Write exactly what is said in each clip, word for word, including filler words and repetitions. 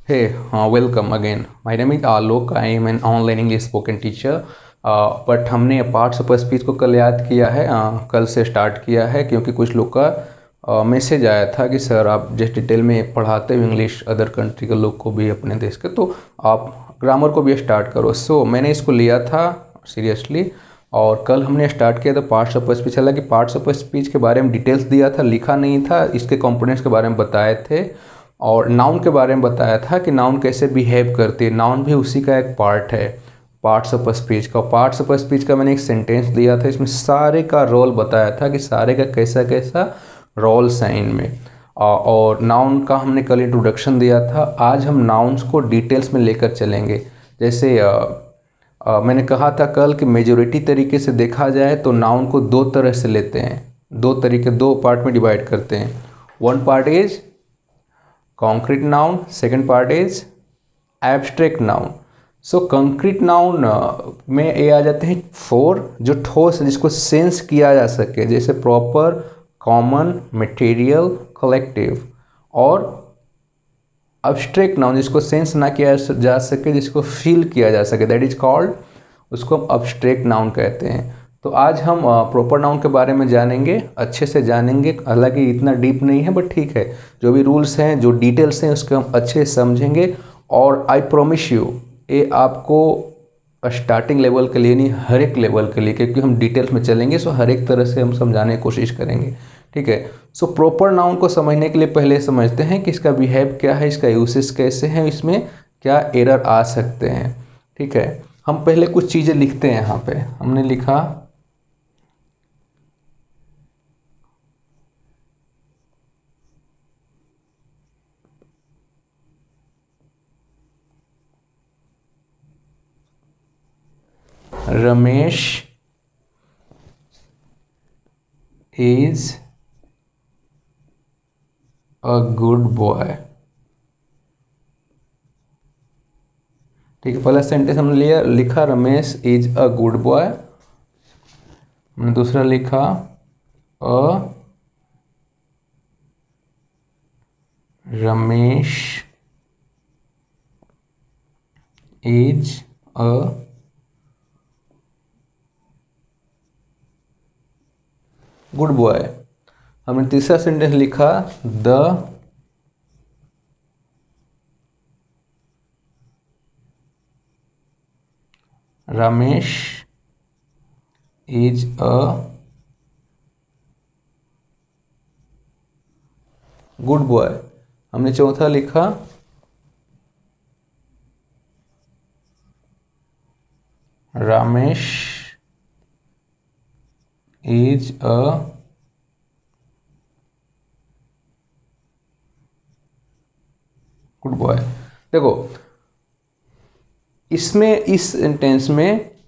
Hey, uh, welcome again. My name is Alok. I am an online English spoken teacher. But हमने parts of speech को कल याद किया है, uh, कल से स्टार्ट किया है क्योंकि कुछ लोग का मैसेज uh, आया था कि सर आप जिस डिटेल में पढ़ाते हो इंग्लिश अदर कंट्री के लोग को भी, अपने देश के, तो आप ग्रामर को भी स्टार्ट करो। सो so, मैंने इसको लिया था सीरियसली और कल हमने स्टार्ट किया था पार्ट्स ऑफ स्पीच। हालांकि पार्ट्स ऑफ स्पीच के बारे में डिटेल्स दिया था, लिखा नहीं था, इसके कंपोनेंट्स के बारे में बताए थे और नाउन के बारे में बताया था कि नाउन कैसे बिहेव करती है। नाउन भी उसी का एक पार्ट है, पार्ट्स ऑफ स्पीच का। पार्ट्स ऑफ स्पीच का मैंने एक सेंटेंस दिया था, इसमें सारे का रोल बताया था कि सारे का कैसा कैसा रोल्स हैं इनमें। और नाउन का हमने कल इंट्रोडक्शन दिया था। आज हम नाउन्स को डिटेल्स में लेकर चलेंगे। जैसे आ, आ, मैंने कहा था कल कि मेजोरिटी तरीके से देखा जाए तो नाउन को दो तरह से लेते हैं, दो तरीके, दो पार्ट में डिवाइड करते हैं। One part is concrete noun, second part is abstract noun. So concrete noun में ये आ जाते हैं फोर, जो ठोस है, जिसको सेंस किया जा सके, जैसे प्रॉपर, कॉमन, मटेरियल, कलेक्टिव। और एब्स्ट्रैक्ट नाउन जिसको सेंस ना किया जा सके, जिसको फील किया जा सके, दैट इज कॉल्ड, उसको हम एब्स्ट्रैक्ट नाउन कहते हैं। तो आज हम प्रॉपर नाउन के बारे में जानेंगे, अच्छे से जानेंगे। हालांकि इतना डीप नहीं है बट ठीक है, जो भी रूल्स हैं, जो डिटेल्स हैं, उसको हम अच्छे से समझेंगे। और आई प्रॉमिस यू, ये आपको स्टार्टिंग लेवल के लिए नहीं, हर एक लेवल के लिए, क्योंकि हम डिटेल्स में चलेंगे, सो हर एक तरह से हम समझाने की कोशिश करेंगे। ठीक है। सो प्रॉपर नाउन को समझने के लिए पहले समझते हैं कि इसका बिहेव क्या है, इसका यूसेज कैसे हैं, इसमें क्या एरर आ सकते हैं। ठीक है। हम पहले कुछ चीज़ें लिखते हैं। यहाँ पे हमने लिखा Ramesh is a good boy. ठीक है, पहला सेंटेंस हमने लिया, लिखा Ramesh is a good boy. हमने दूसरा लिखा a Ramesh is a good boy. हमने तीसरा सेंटेंस लिखा the Ramesh is a good boy. हमने चौथा लिखा Ramesh is a good boy. देखो, इसमें इस सेंटेंस में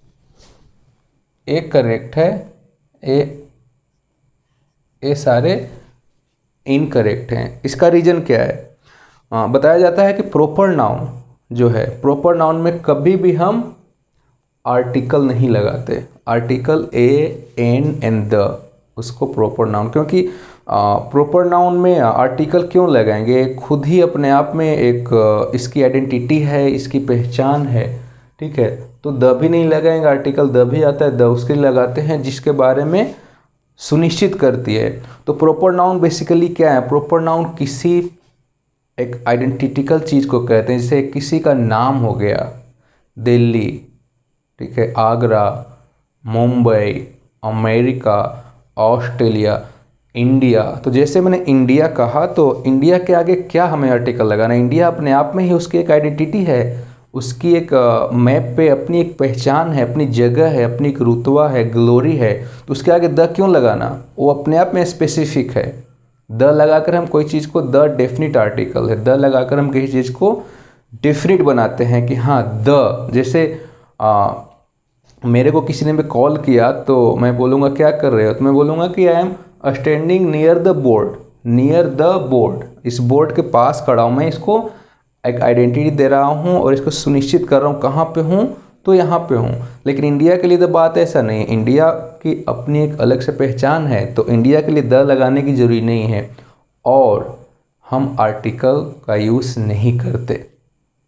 एक करेक्ट है, ए ये सारे इनकरेक्ट हैं। इसका रीजन क्या है? आ, बताया जाता है कि प्रॉपर नाउन जो है, प्रॉपर नाउन में कभी भी हम आर्टिकल नहीं लगाते। Article a, an and the, उसको प्रॉपर नाउन, क्योंकि प्रॉपर नाउन में आर्टिकल क्यों लगाएंगे? खुद ही अपने आप में एक आ, इसकी आइडेंटिटी है, इसकी पहचान है। ठीक है, तो द भी नहीं लगाएंगे, आर्टिकल द भी आता है, द उसके लिए लगाते हैं जिसके बारे में सुनिश्चित करती है। तो प्रॉपर नाउन बेसिकली क्या है? प्रॉपर नाउन किसी एक आइडेंटिटिकल चीज़ को कहते हैं। जैसे किसी का नाम हो गया, दिल्ली, ठीक है, Agra, Mumbai, America, Australia, India. तो जैसे मैंने इंडिया कहा तो इंडिया के आगे क्या हमें आर्टिकल लगाना? इंडिया अपने आप में ही उसकी एक आइडेंटिटी है, उसकी एक मैप पे अपनी एक पहचान है, अपनी जगह है, अपनी एक रुतबा है, ग्लोरी है। तो उसके आगे द क्यों लगाना? वो अपने आप में स्पेसिफिक है। द लगाकर हम कोई चीज़ को, द डेफिनिट आर्टिकल है, द लगाकर हम किसी चीज़ को डेफिनिट बनाते हैं कि हाँ द। जैसे आ, मेरे को किसी ने भी कॉल किया तो मैं बोलूँगा क्या कर रहे हो? तो मैं बोलूँगा कि I am standing near the board, near the board, इस बोर्ड के पास खड़ा हूँ। मैं इसको एक आइडेंटिटी दे रहा हूँ और इसको सुनिश्चित कर रहा हूँ कहाँ पे हूँ, तो यहाँ पे हूँ। लेकिन इंडिया के लिए तो बात ऐसा नहीं है, इंडिया की अपनी एक अलग से पहचान है, तो इंडिया के लिए द लगाने की ज़रूरी नहीं है। और हम आर्टिकल का यूज़ नहीं करते।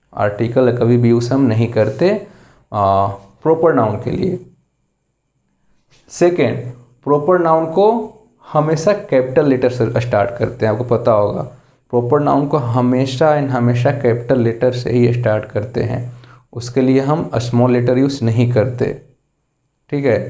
आर्टिकल कभी भी यूज़ हम नहीं करते प्रॉपर नाउन के लिए। सेकेंड, प्रॉपर नाउन को हमेशा कैपिटल लेटर से स्टार्ट करते हैं, आपको पता होगा। प्रॉपर नाउन को हमेशा एंड हमेशा कैपिटल लेटर से ही स्टार्ट करते हैं, उसके लिए हम स्मॉल लेटर यूज़ नहीं करते, ठीक है।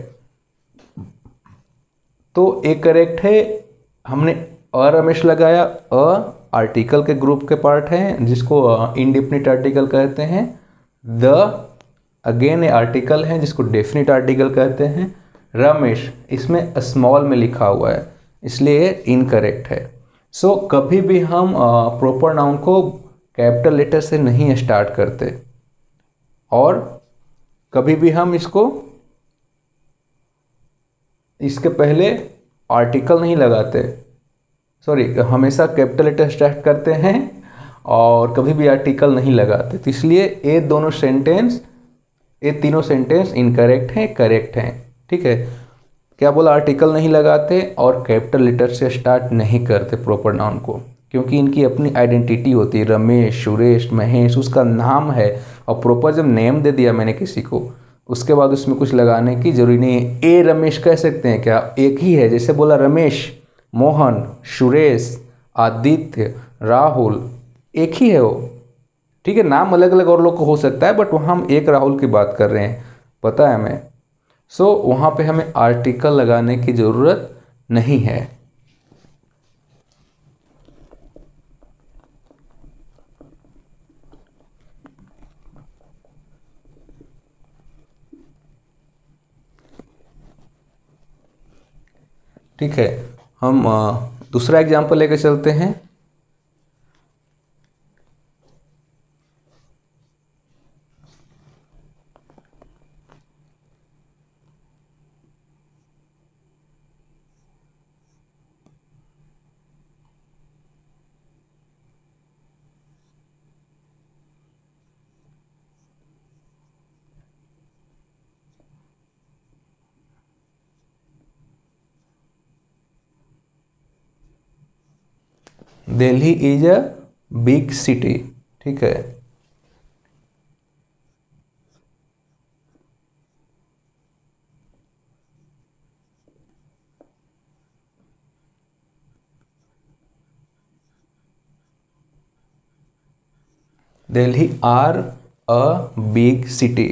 तो एक करेक्ट है, हमने अ रमेश लगाया। अ आर्टिकल के ग्रुप के पार्ट है जिसको इनडेफिनिट आर्टिकल कहते हैं। द अगेन ए आर्टिकल है जिसको डेफिनिट आर्टिकल कहते हैं। रमेश इसमें स्मॉल में लिखा हुआ है इसलिए इनकरेक्ट है। सो so, कभी भी हम प्रॉपर नाउन को कैपिटल लेटर से नहीं स्टार्ट करते और कभी भी हम इसको इसके पहले आर्टिकल नहीं लगाते, सॉरी हमेशा कैपिटल लेटर स्टार्ट करते हैं और कभी भी आर्टिकल नहीं लगाते। तो इसलिए ये दोनों सेंटेंस, ये तीनों सेंटेंस इनकरेक्ट हैं, करेक्ट हैं, ठीक है। क्या बोला, आर्टिकल नहीं लगाते और कैपिटल लेटर से स्टार्ट नहीं करते प्रॉपर नाउन को, क्योंकि इनकी अपनी आइडेंटिटी होती है। रमेश, सुरेश, महेश उसका नाम है और प्रॉपर जब नेम दे दिया मैंने किसी को, उसके बाद उसमें कुछ लगाने की जरूरी नहीं है। ए रमेश कह सकते हैं क्या, एक ही है। जैसे बोला रमेश, मोहन, सुरेश, आदित्य, राहुल, एक ही है वो, ठीक है। नाम अलग अलग और लोग को हो सकता है बट वहाँ हम एक राहुल की बात कर रहे हैं, पता है हमें। सो so, वहाँ पे हमें आर्टिकल लगाने की ज़रूरत नहीं है। ठीक है, हम दूसरा एग्जाम्पल लेके चलते हैं। Delhi is a big city, ठीक है। Delhi are a big city.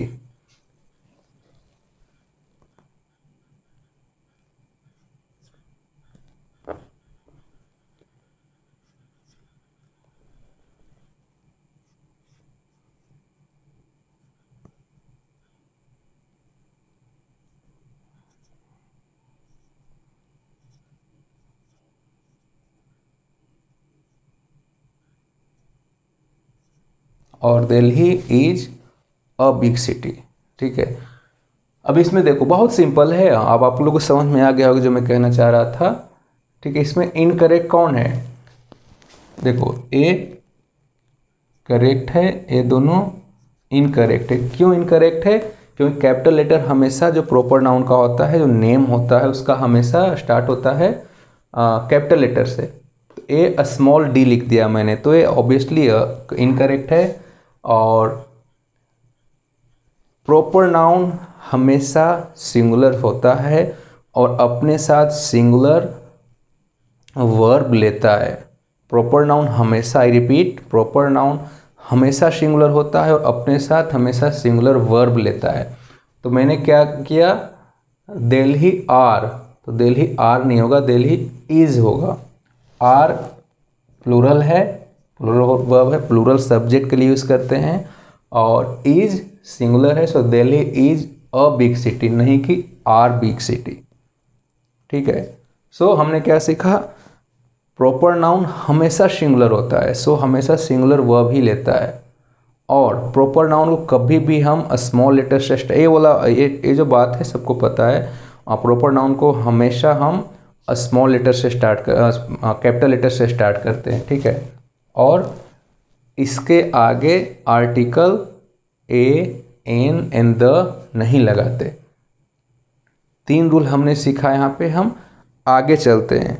और Delhi is a big city, ठीक है। अब इसमें देखो बहुत सिंपल है, अब आप लोगों को समझ में आ गया होगा जो मैं कहना चाह रहा था, ठीक है। इसमें इनकरेक्ट कौन है, देखो ए करेक्ट है, ये दोनों इनकरेक्ट है। क्यों इनकरेक्ट है, क्योंकि कैपिटल लेटर हमेशा जो प्रॉपर नाउन का होता है, जो नेम होता है उसका हमेशा स्टार्ट होता है कैपिटल लेटर से। तो ए स्मॉल डी लिख दिया मैंने, तो ये ऑब्वियसली इनकरेक्ट है। और प्रॉपर नाउन हमेशा सिंगुलर होता है और अपने साथ सिंगुलर वर्ब लेता है। प्रॉपर नाउन हमेशा, आई रिपीट, प्रॉपर नाउन हमेशा सिंगुलर होता है और अपने साथ हमेशा सिंगुलर वर्ब लेता है। तो मैंने क्या किया, दिल्ली आर, तो दिल्ली आर नहीं होगा, दिल्ली इज होगा। आर प्लूरल है, प्लूरल वर्ब है, प्लूरल सब्जेक्ट के लिए यूज़ करते हैं। और इज सिंगुलर है, so Delhi is a big city, नहीं कि आर बिग सिटी, ठीक है। सो so, हमने क्या सीखा, प्रॉपर नाउन हमेशा सिंगुलर होता है, सो so हमेशा सिंगुलर वर्ब ही लेता है। और प्रॉपर नाउन को कभी भी हम स्मॉल लेटर से, ये वाला ये ये जो बात है सबको पता है, प्रॉपर नाउन को हमेशा हम स्मॉल लेटर से स्टार्ट कर, कैपिटल लेटर से स्टार्ट करते हैं, ठीक है। और इसके आगे article a, an and the नहीं लगाते। तीन रूल हमने सीखा, यहाँ पे हम आगे चलते हैं।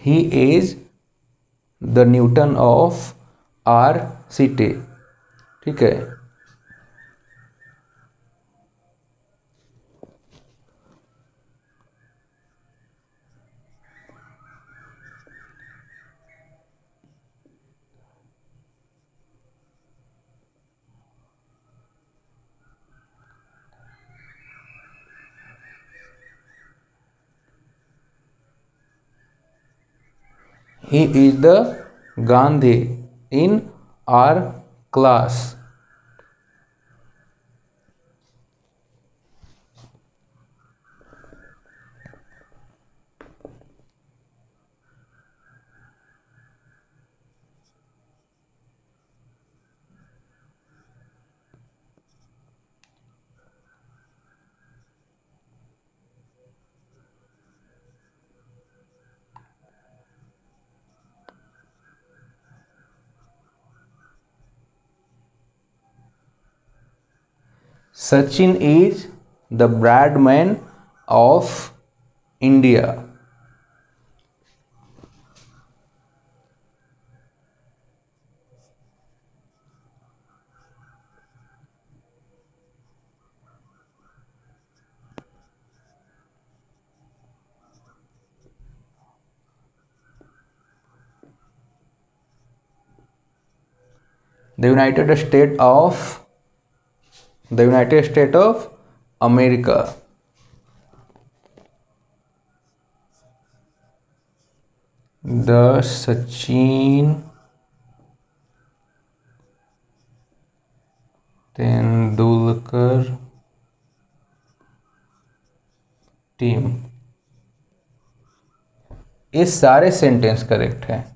He is the Newton of our city. ठीक है, he is the Gandhi in our class। Sachin is the Bradman of India। The United States of the United States of America। The Sachin Tendulkar team. ये सारे sentence correct हैं,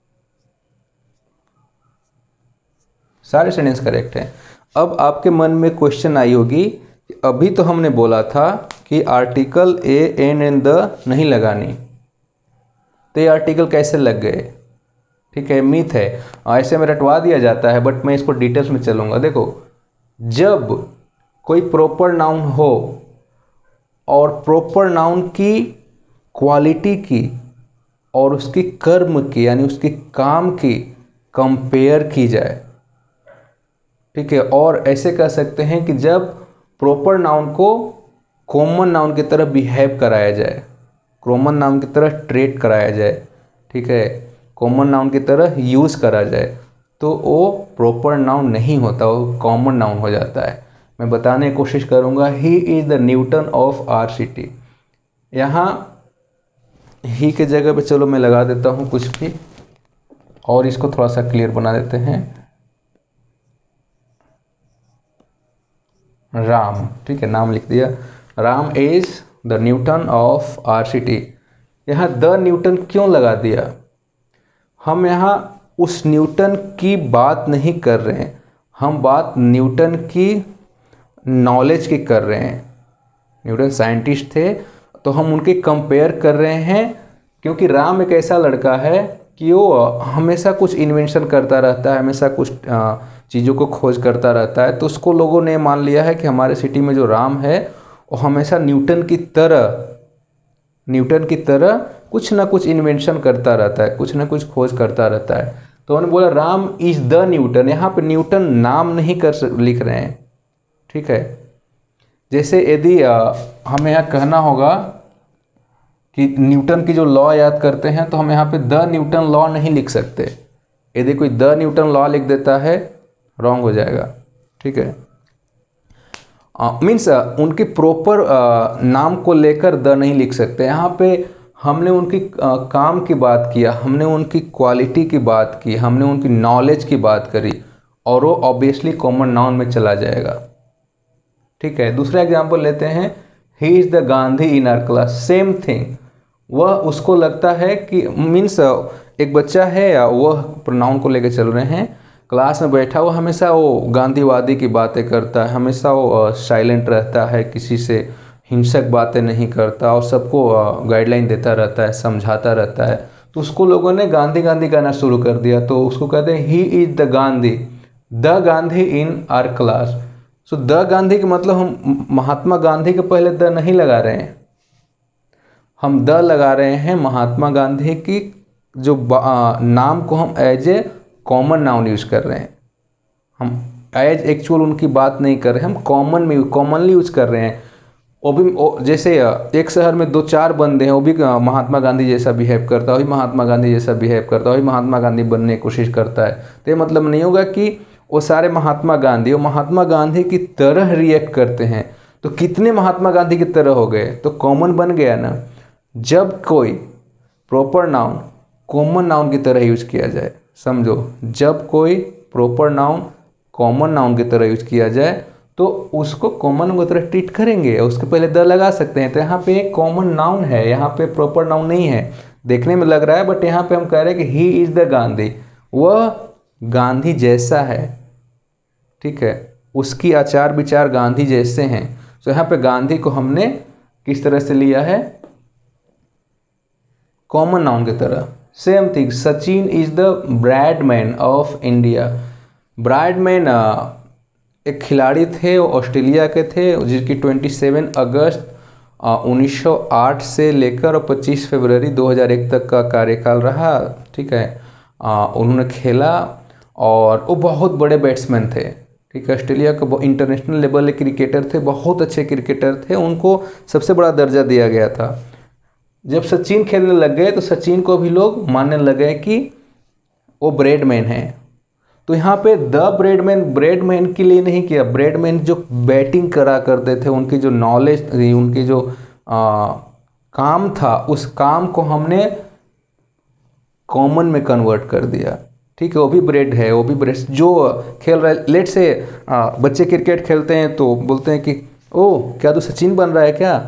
सारे sentence correct हैं। अब आपके मन में क्वेश्चन आई होगी, अभी तो हमने बोला था कि article a an and the नहीं लगानी, तो ये आर्टिकल कैसे लग गए? ठीक है, मिथ है, ऐसे में रटवा दिया जाता है, बट मैं इसको डिटेल्स में चलूँगा। देखो, जब कोई प्रॉपर नाउन हो और प्रॉपर नाउन की क्वालिटी की और उसकी कर्म की यानी उसकी काम की कंपेयर की जाए, ठीक है, और ऐसे कह सकते हैं कि जब प्रॉपर नाउन को कॉमन नाउन की तरह बिहेव कराया जाए, कॉमन नाउन की तरह ट्रीट कराया जाए, ठीक है, कॉमन नाउन की तरह यूज़ करा जाए, तो वो प्रॉपर नाउन नहीं होता, वो कॉमन नाउन हो जाता है। मैं बताने की कोशिश करूँगा। He is the Newton of our city. यहाँ ही के जगह पे चलो मैं लगा देता हूँ कुछ भी और इसको थोड़ा सा क्लियर बना देते हैं, राम। ठीक है, नाम लिख दिया, Ram is the Newton of our city. यहाँ द न्यूटन क्यों लगा दिया? हम यहाँ उस न्यूटन की बात नहीं कर रहे हैं, हम बात न्यूटन की नॉलेज की कर रहे हैं। न्यूटन साइंटिस्ट थे तो हम उनके कंपेयर कर रहे हैं, क्योंकि राम एक ऐसा लड़का है कि वो हमेशा कुछ इन्वेंशन करता रहता है, हमेशा कुछ चीज़ों को खोज करता रहता है, तो उसको लोगों ने मान लिया है कि हमारे सिटी में जो राम है वो हमेशा न्यूटन की तरह न्यूटन की तरह कुछ ना कुछ इन्वेंशन करता रहता है, कुछ ना कुछ खोज करता रहता है। तो उन्होंने बोला राम इज़ द न्यूटन। यहाँ पे न्यूटन नाम नहीं कर लिख रहे हैं, ठीक है। जैसे यदि हमें यहाँ कहना होगा कि न्यूटन की जो लॉ याद करते हैं, तो हम यहाँ पे द न्यूटन लॉ नहीं लिख सकते। यदि कोई द न्यूटन लॉ लिख देता है, रॉन्ग हो जाएगा, ठीक है। मीन्स uh, उनके प्रॉपर uh, नाम को लेकर द नहीं लिख सकते। यहाँ पे हमने उनकी uh, काम की बात किया, हमने उनकी क्वालिटी की बात की, हमने उनकी नॉलेज की बात करी, और वो ऑब्वियसली कॉमन नाउन में चला जाएगा, ठीक है। दूसरा एग्जांपल लेते हैं, he is the Gandhi in our class. Same thing, वह उसको लगता है कि मीन्स एक बच्चा है, वह प्रोनाउन को लेकर चल रहे हैं, क्लास में बैठा हुआ हमेशा वो गांधीवादी की बातें करता है, हमेशा वो साइलेंट रहता है, किसी से हिंसक बातें नहीं करता और सबको गाइडलाइन देता रहता है, समझाता रहता है। तो उसको लोगों ने गांधी गांधी कहना शुरू कर दिया, तो उसको कहते हैं he is the Gandhi, the Gandhi in our class. So the Gandhi का मतलब हम महात्मा गांधी के पहले द नहीं लगा रहे हैं, हम द लगा रहे हैं महात्मा गांधी की जो आ, नाम को हम as a common noun use कर रहे हैं, हम एज एक्चुअल उनकी बात नहीं कर रहे हैं, हम कॉमन में कॉमनली यूज कर रहे हैं। वो भी वो जैसे एक शहर में दो चार बंदे हैं, वो भी महात्मा गांधी जैसा बिहेव करता है, वही महात्मा गांधी जैसा बिहेव करता है, वही महात्मा गांधी बनने की कोशिश करता है, तो ये मतलब नहीं होगा कि वो सारे महात्मा गांधी वो महात्मा गांधी की तरह रिएक्ट करते हैं। तो कितने महात्मा गांधी की तरह हो गए, तो कॉमन बन गया ना। जब कोई प्रॉपर नाउन कॉमन नाउन की तरह यूज किया जाए, समझो, जब कोई प्रॉपर नाउन कॉमन नाउन की तरह यूज किया जाए तो उसको कॉमन की तरह ट्रीट करेंगे, उसके पहले द लगा सकते हैं। तो यहाँ पे एक कॉमन नाउन है, यहाँ पे प्रॉपर नाउन नहीं है, देखने में लग रहा है, बट यहाँ पे हम कह रहे हैं कि ही इज़ द गांधी, वह गांधी जैसा है, ठीक है, उसकी आचार विचार गांधी जैसे हैं। तो यहाँ पे गांधी को हमने किस तरह से लिया है, कॉमन नाउन की तरह। Same thing, Sachin is the Bradman of India. Bradman एक खिलाड़ी थे, वो ऑस्ट्रेलिया के थे, जिसकी सत्ताईस अगस्त उन्नीस सौ आठ से लेकर पच्चीस फरवरी दो हज़ार एक तक का कार्यकाल रहा, ठीक है। आ, उन्होंने खेला और वो बहुत बड़े बैट्समैन थे, ठीक है। ऑस्ट्रेलिया के इंटरनेशनल लेवल के क्रिकेटर थे, बहुत अच्छे क्रिकेटर थे, उनको सबसे बड़ा दर्जा दिया गया था। जब सचिन खेलने लग गए तो सचिन को भी लोग मानने लगे कि वो ब्रेडमैन है। तो यहाँ पे द ब्रेडमैन ब्रेडमैन के लिए नहीं किया, ब्रेडमैन जो बैटिंग करा करते थे, उनकी जो नॉलेज थी, उनकी जो आ, काम था, उस काम को हमने कॉमन में कन्वर्ट कर दिया, ठीक है। वो भी ब्रेड है, वो भी ब्रेड जो खेल रहा है। लेट से आ, बच्चे क्रिकेट खेलते हैं तो बोलते हैं कि ओ क्या तू सचिन बन रहा है क्या,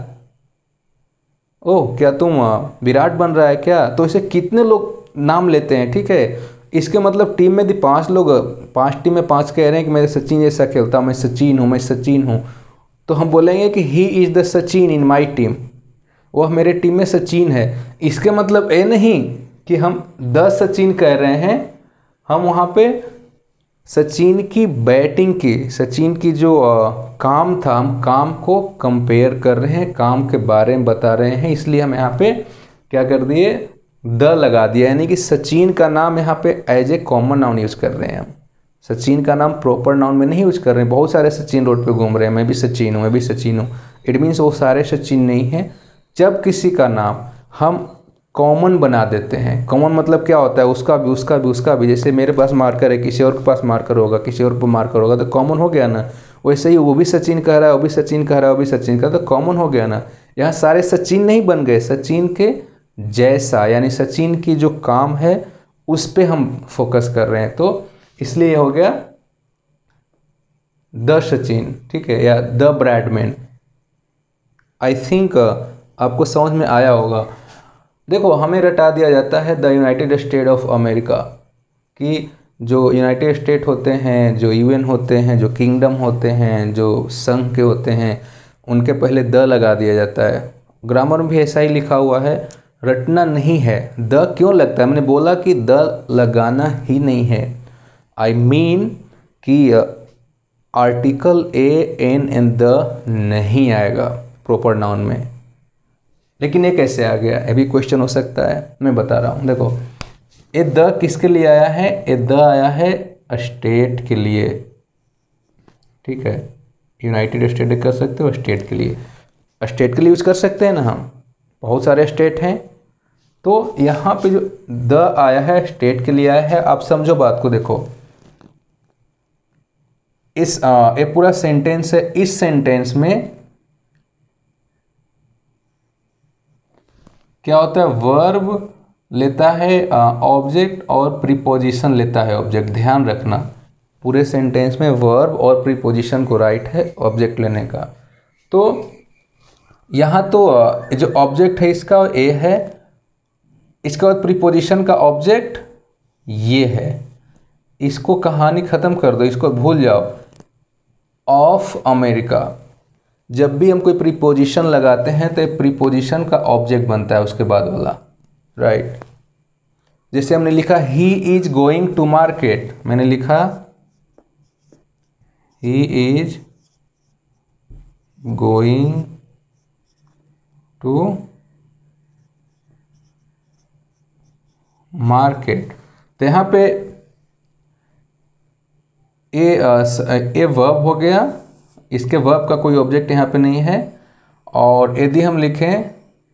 ओ क्या तुम विराट बन रहा है क्या। तो ऐसे कितने लोग नाम लेते हैं, ठीक है। इसके मतलब टीम में यदि पांच लोग, पांच टीम में पांच कह रहे हैं कि मैं सचिन जैसा खेलता हूँ, मैं सचिन हूँ, मैं सचिन हूँ, तो हम बोलेंगे कि he is the Sachin in my team, वह मेरे टीम में सचिन है। इसके मतलब ये नहीं कि हम द सचिन कह रहे हैं, हम वहाँ पे सचिन की बैटिंग की, सचिन की जो आ, काम था, हम काम को कंपेयर कर रहे हैं, काम के बारे में बता रहे हैं, इसलिए हम यहाँ पे क्या कर दिए, द लगा दिया। यानी कि सचिन का नाम यहाँ पे as a common noun use कर रहे हैं हम, सचिन का नाम प्रॉपर नाउन में नहीं यूज़ कर रहे हैं। बहुत सारे सचिन रोड पे घूम रहे हैं, मैं भी सचिन हूँ, मैं भी सचिन हूँ, इट मीन्स वो सारे सचिन नहीं हैं। जब किसी का नाम हम कॉमन बना देते हैं, कॉमन मतलब क्या होता है, उसका भी उसका भी उसका भी, जैसे मेरे पास मार्कर है, किसी और के पास मार्कर होगा, किसी और पर मार्कर होगा, तो कॉमन हो गया ना। वैसे ही वो भी सचिन कह रहा है, वो भी सचिन कह रहा है, वो भी सचिन कह रहा है, तो कॉमन हो गया ना। यहाँ सारे सचिन नहीं बन गए, सचिन के जैसा, यानी सचिन की जो काम है उस पे हम फोकस कर रहे हैं, तो इसलिए हो गया द सचिन, ठीक है, या द ब्रैडमैन। आई थिंक आपको समझ में आया होगा। देखो, हमें रटा दिया जाता है the United State of America, कि जो यूनाइटेड स्टेट होते हैं, जो यूएन होते हैं, जो किंगडम होते हैं, जो संघ के होते हैं, उनके पहले द लगा दिया जाता है। ग्रामर में भी ऐसा ही लिखा हुआ है, रटना नहीं है। द क्यों लगता है, मैंने बोला कि द लगाना ही नहीं है। आई मीन कि article a an an the नहीं आएगा प्रॉपर नाउन में। लेकिन ये कैसे आ गया, ये भी क्वेश्चन हो सकता है, मैं बता रहा हूँ। देखो, ये द किसके लिए आया है, ये द आया है स्टेट के लिए, ठीक है। यूनाइटेड स्टेट कर सकते हो, स्टेट के लिए, स्टेट के लिए यूज कर सकते हैं ना, हम बहुत सारे स्टेट हैं। तो यहाँ पे जो द आया है स्टेट के लिए आया है। आप समझो बात को, देखो, इस आ, ये पूरा सेंटेंस है, इस सेंटेंस में क्या होता है, वर्ब लेता है ऑब्जेक्ट और प्रीपोजिशन लेता है ऑब्जेक्ट। ध्यान रखना, पूरे सेंटेंस में वर्ब और प्रीपोजिशन को राइट है ऑब्जेक्ट लेने का। तो यहाँ तो जो ऑब्जेक्ट है इसका ए है, इसके बाद प्रीपोजिशन का ऑब्जेक्ट ये है। इसको कहानी ख़त्म कर दो, इसको भूल जाओ। ऑफ अमेरिका, जब भी हम कोई प्रीपोजिशन लगाते हैं तो प्रीपोजिशन का ऑब्जेक्ट बनता है उसके बाद वाला, राइट। जैसे हमने लिखा he is going to market, मैंने लिखा he is going to market. तो यहाँ पे ए ए वर्ब हो गया, इसके वर्ब का कोई ऑब्जेक्ट यहाँ पे नहीं है। और यदि हम लिखें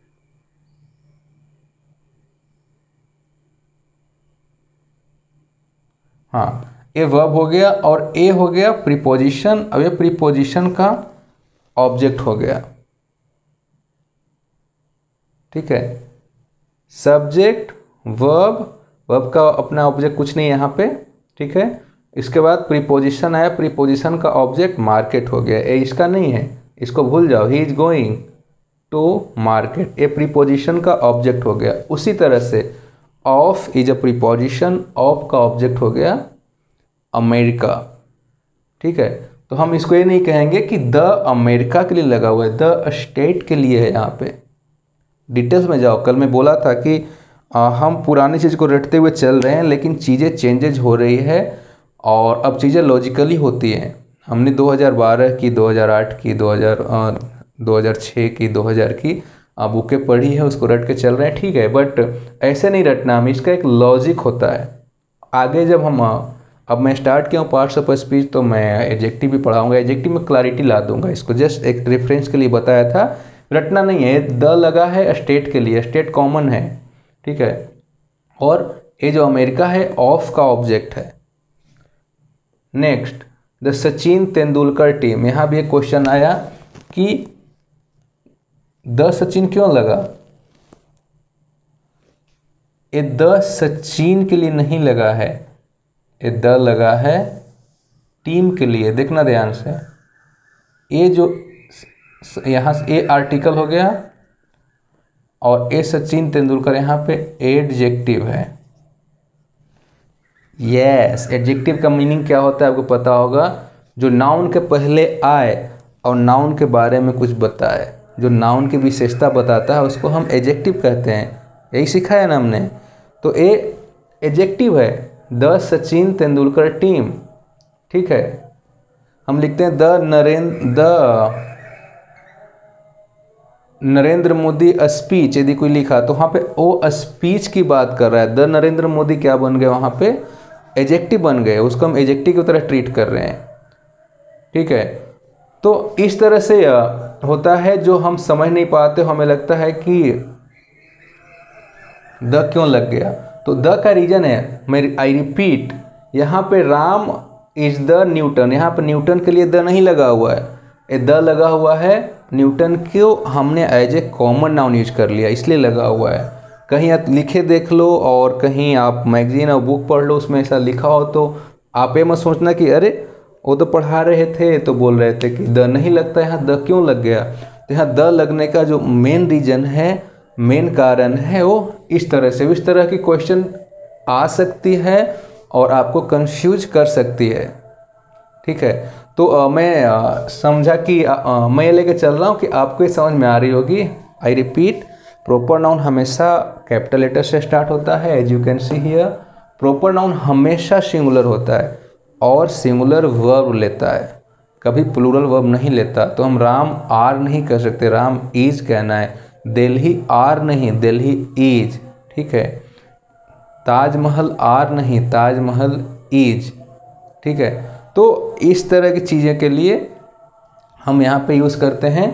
हाँ, ए वर्ब हो गया और ए हो गया प्रीपोजिशन। अब ये प्रीपोजिशन का ऑब्जेक्ट हो गया, ठीक है। सब्जेक्ट वर्ब, वर्ब का अपना ऑब्जेक्ट कुछ नहीं यहाँ पे, ठीक है। इसके बाद प्रीपोजिशन आया, प्रीपोजिशन का ऑब्जेक्ट मार्केट हो गया। ए इसका नहीं है, इसको भूल जाओ। He is going to market, a preposition का ऑब्जेक्ट हो गया। उसी तरह से of is a preposition, of का ऑब्जेक्ट हो गया अमेरिका, ठीक है। तो हम इसको ये नहीं कहेंगे कि द अमेरिका के लिए लगा हुआ है, द स्टेट के लिए है। यहाँ पे डिटेल्स में जाओ। कल मैं बोला था कि आ, हम पुरानी चीज़ को रटते हुए चल रहे हैं, लेकिन चीज़ें चेंजेज हो रही है और अब चीज़ें लॉजिकली होती हैं। हमने दो हज़ार बारह की, दो हज़ार आठ की, दो हज़ार दो हज़ार छह की, दो हज़ार की बुकें पढ़ी है, उसको रट के चल रहे हैं, ठीक है। बट ऐसे नहीं रटना, हम इसका एक लॉजिक होता है। आगे जब हम अब मैं स्टार्ट किया हूँ पार्ट्स ऑफ स्पीच, तो मैं एडजेक्टिव भी पढ़ाऊंगा, एडजेक्टिव में क्लैरिटी ला दूंगा। इसको जस्ट एक रेफरेंस के लिए बताया था, रटना नहीं है। द लगा है स्टेट के लिए, स्टेट कॉमन है, ठीक है। और ये जो अमेरिका है ऑफ का ऑब्जेक्ट है। Next, the Sachin Tendulkar team. यहाँ भी एक क्वेश्चन आया कि द सचिन क्यों लगा। ये द सचिन के लिए नहीं लगा है, ये द लगा है टीम के लिए। देखना ध्यान से, ये जो यहाँ से ए आर्टिकल हो गया और ए सचिन तेंदुलकर यहाँ पे एडजेक्टिव है। यस, एडजेक्टिव का मीनिंग क्या होता है आपको पता होगा, जो नाउन के पहले आए और नाउन के बारे में कुछ बताए, जो नाउन की विशेषता बताता है उसको हम एडजेक्टिव कहते हैं। यही सिखाया ना हमने। तो ए एडजेक्टिव है, द सचिन तेंदुलकर टीम, ठीक है। हम लिखते हैं the Narendra the Narendra Modi speech. यदि कोई लिखा तो वहाँ पे ओ स्पीच की बात कर रहा है। द नरेंद्र मोदी क्या बन गए, वहाँ पे एडजेक्टिव बन गए, उसको हम एडजेक्टिव की तरह ट्रीट कर रहे हैं, ठीक है। तो इस तरह से होता है, जो हम समझ नहीं पाते, हमें लगता है कि द क्यों लग गया। तो द का रीजन है, मैं आई रिपीट, यहाँ पे राम इज द न्यूटन, यहाँ पे न्यूटन के लिए द नहीं लगा हुआ है, ये द लगा हुआ है न्यूटन को हमने as a common noun use कर लिया, इसलिए लगा हुआ है। कहीं आप लिखे देख लो और कहीं आप मैगजीन और बुक पढ़ लो, उसमें ऐसा लिखा हो तो आप ये मत सोचना कि अरे वो तो पढ़ा रहे थे तो बोल रहे थे कि द नहीं लगता, यहाँ द क्यों लग गया। तो यहाँ द लगने का जो मेन रीजन है, मेन कारण है, वो इस तरह से इस तरह की क्वेश्चन आ सकती है और आपको कंफ्यूज कर सकती है, ठीक है। तो आ, मैं आ, समझा कि आ, आ, मैं लेके चल रहा हूँ कि आपको ये समझ में आ रही होगी। आई रिपीट, प्रॉपर नाउन हमेशा कैपिटल लेटर से स्टार्ट होता है, as you can see here. Proper noun हमेशा सिंगुलर होता है और सिंगुलर वर्ब लेता है, कभी प्लूरल वर्ब नहीं लेता। तो हम राम आर नहीं कर सकते, राम इज कहना है। दिल्ली आर नहीं, दिल्ली इज, ठीक है। ताजमहल आर नहीं, ताजमहल इज, ठीक है। तो इस तरह की चीज़ें के लिए हम यहाँ पे यूज़ करते हैं,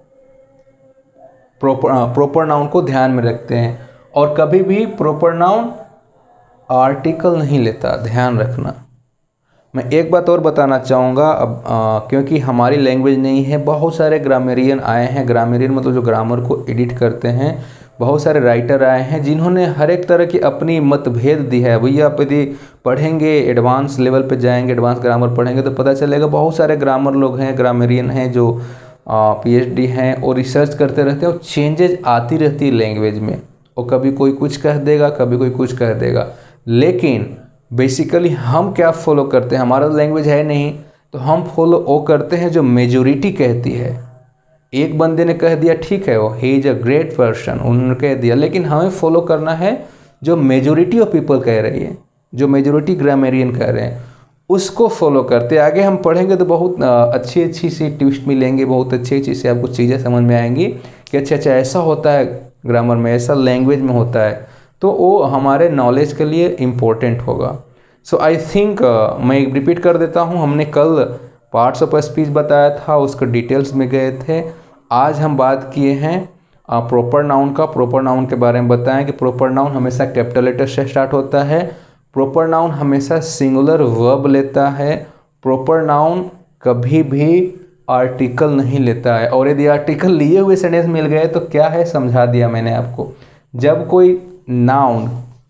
प्रॉपर प्रॉपर नाउन को ध्यान में रखते हैं। और कभी भी प्रॉपर नाउन आर्टिकल नहीं लेता, ध्यान रखना। मैं एक बात और बताना चाहूँगा, अब आ, क्योंकि हमारी लैंग्वेज नहीं है, बहुत सारे ग्रामेरियन आए हैं, ग्रामेरियन मतलब जो ग्रामर को एडिट करते हैं, बहुत सारे राइटर आए हैं जिन्होंने हर एक तरह की अपनी मतभेद दी है। भैया आप यदि पढ़ेंगे, एडवांस लेवल पे जाएंगे, एडवांस ग्रामर पढ़ेंगे तो पता चलेगा बहुत सारे ग्रामर लोग हैं, ग्रामेरियन हैं जो पीएचडी हैं और रिसर्च करते रहते हैं और चेंजेज आती रहती है लैंग्वेज में। और कभी कोई कुछ कह देगा, कभी कोई कुछ कह देगा, लेकिन बेसिकली हम क्या फॉलो करते हैं, हमारा लैंग्वेज है नहीं तो हम फॉलो वो करते हैं जो मेजोरिटी कहती है। एक बंदे ने कह दिया ठीक है, वो he is a great person, उन्होंने कह दिया, लेकिन हमें फॉलो करना है जो मेजोरिटी ऑफ पीपल कह रही है, जो मेजोरिटी ग्रामेरियन कह रहे हैं उसको फॉलो करते। आगे हम पढ़ेंगे तो बहुत अच्छी अच्छी सी ट्विस्ट मिलेंगे, बहुत अच्छी अच्छी से आपको चीज़ें समझ में आएंगी कि अच्छा अच्छा ऐसा होता है ग्रामर में, ऐसा लैंग्वेज में होता है। तो वो हमारे नॉलेज के लिए इम्पोर्टेंट होगा। सो आई थिंक मैं रिपीट कर देता हूँ, हमने कल पार्ट्स ऑफ स्पीच बताया था, उसके डिटेल्स में गए थे। आज हम बात किए हैं प्रॉपर नाउन का। प्रॉपर नाउन के बारे में बताएं कि प्रॉपर नाउन हमेशा कैपिटल लेटर से स्टार्ट होता है। प्रॉपर नाउन हमेशा सिंगुलर वर्ब लेता है। प्रॉपर नाउन कभी भी आर्टिकल नहीं लेता है, और यदि आर्टिकल लिए हुए सेंटेंस मिल गए तो क्या है, समझा दिया मैंने आपको। जब कोई नाउन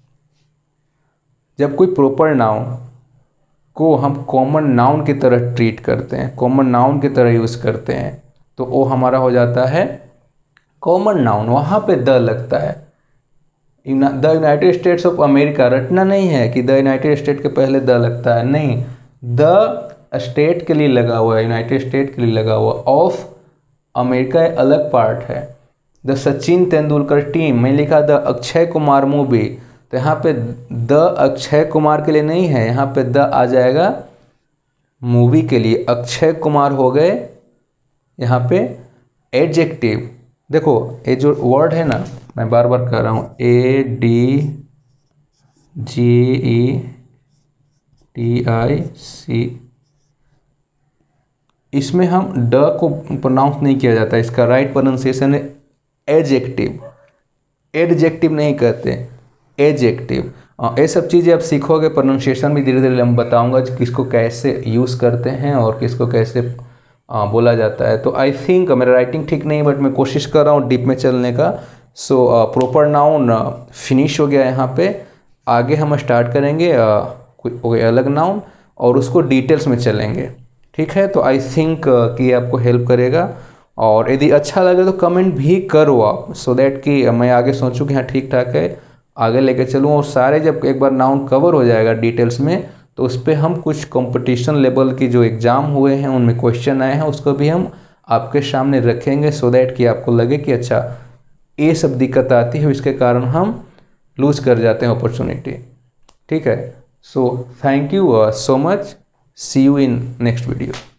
जब कोई प्रॉपर नाउन को हम कॉमन नाउन की तरह ट्रीट करते हैं, कॉमन नाउन की तरह यूज़ करते हैं, तो वो हमारा हो जाता है कॉमन नाउन। वहाँ पे द लगता है। The United States of America रटना नहीं है कि द यूनाइटेड स्टेट के पहले द लगता है, नहीं, द स्टेट के लिए लगा हुआ है, यूनाइटेड स्टेट के लिए लगा हुआ। ऑफ अमेरिका एक अलग पार्ट है। द सचिन तेंदुलकर टीम में लिखा द अक्षय कुमार मूवी, तो यहाँ पे द अक्षय कुमार के लिए नहीं है, यहाँ पे द आ जाएगा मूवी के लिए। अक्षय कुमार हो गए यहाँ पे एडजेक्टिव। देखो ये जो वर्ड है ना, मैं बार बार कह रहा हूँ, A D G E T I सी, इसमें हम ड को प्रोनाउंस नहीं किया जाता, इसका राइट प्रोनाउंसिएशन है एडजेक्टिव। एडजेक्टिव नहीं कहते, एडजेक्टिव। ये सब चीज़ें आप सीखोगे, प्रोनाउंसिएशन भी धीरे धीरे हम बताऊंगा किसको कैसे यूज़ करते हैं और किसको कैसे आ, बोला जाता है। तो आई थिंक मेरा राइटिंग ठीक नहीं, बट मैं कोशिश कर रहा हूँ डीप में चलने का। सो प्रॉपर नाउन फिनिश हो गया यहाँ पे। आगे हम स्टार्ट करेंगे आ, कोई, कोई अलग नाउन और उसको डिटेल्स में चलेंगे, ठीक है। तो आई थिंक कि ये आपको हेल्प करेगा, और यदि अच्छा लगे तो कमेंट भी करो आप, सो दैट कि मैं आगे सोचूं कि हाँ ठीक ठाक है, आगे लेके चलूँ। और सारे जब एक बार नाउन कवर हो जाएगा डिटेल्स में, तो उस पर हम कुछ कंपटीशन लेवल की जो एग्ज़ाम हुए हैं उनमें क्वेश्चन आए हैं उसको भी हम आपके सामने रखेंगे, सो दैट कि आपको लगे कि अच्छा ये सब दिक्कत आती है, इसके कारण हम लूज कर जाते हैं अपॉर्चुनिटी, ठीक है। So thank you so much, see you in next video.